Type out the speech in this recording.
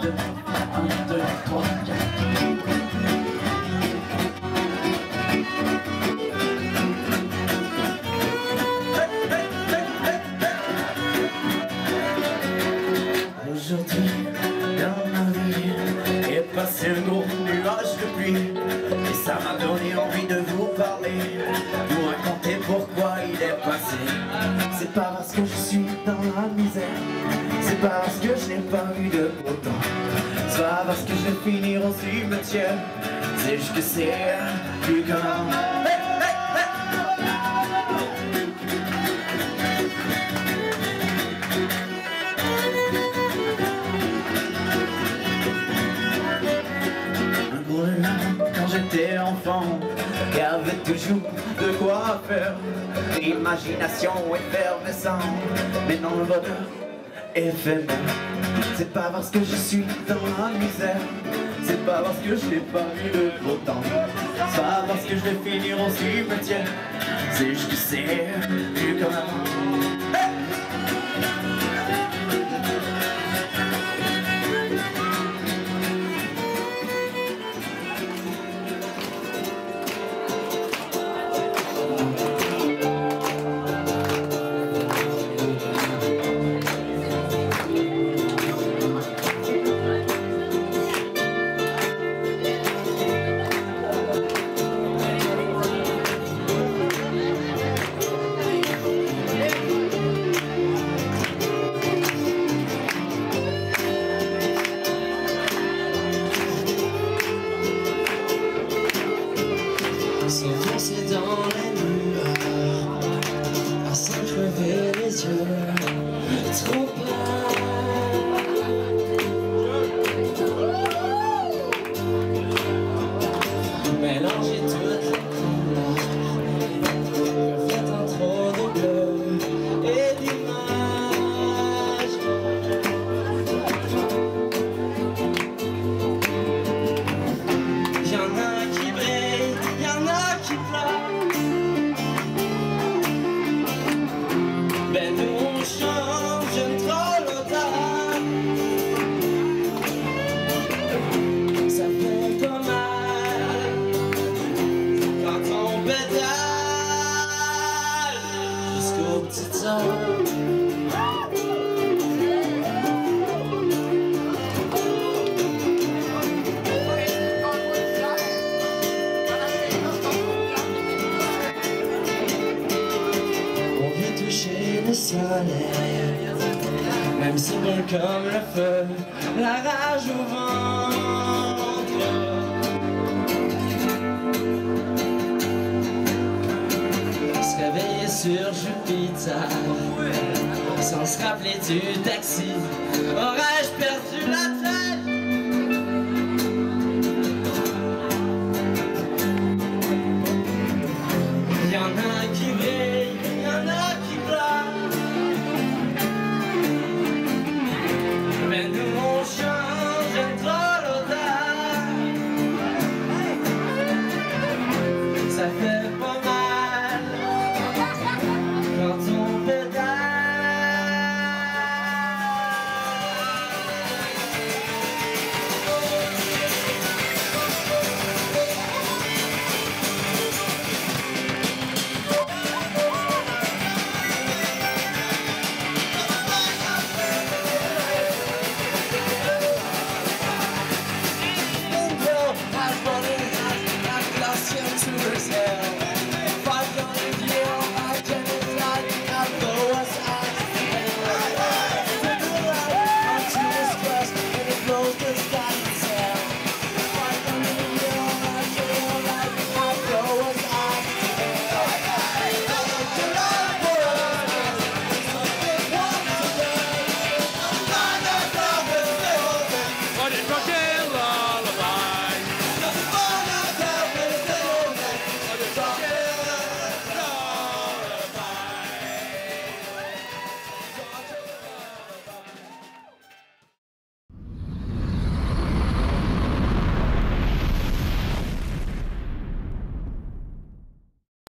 2, 1, 2, 3, 4. Aujourd'hui, dans ma vie, est passé un gros nuage de pluie. Et ça m'a donné envie de vous parler, de vous raconter pourquoi il est passé. C'est pas parce que je suis dans la misère, c'est pas parce que je n'ai pas eu de beau temps, c'est pas parce que je vais finir au cimetière, c'est juste que c'est plus qu'un quand j'étais enfant, il y avait toujours de quoi faire. L'imagination effervescente, mais non le bonheur éphémère. C'est pas parce que je suis dans la misère, c'est pas parce que je n'ai pas eu de beau temps, c'est pas parce que je vais finir au cimetière, c'est juste que c'est plus comme avant. C'est dans les lueurs, à s'en crever les yeux, trop peur. Mélanger toutes les couleurs, reflétant trop de bleu et d'images. Y'en a qui brillent, y'en a qui pleurent. Ben nous on change trop l'odeur. Ça fait pas mal quand on pédale jusqu'aux petites heures. Le soleil, même si bon comme le feu, la rage au ventre. Se réveiller sur Jupiter, sans se rappeler du taxi.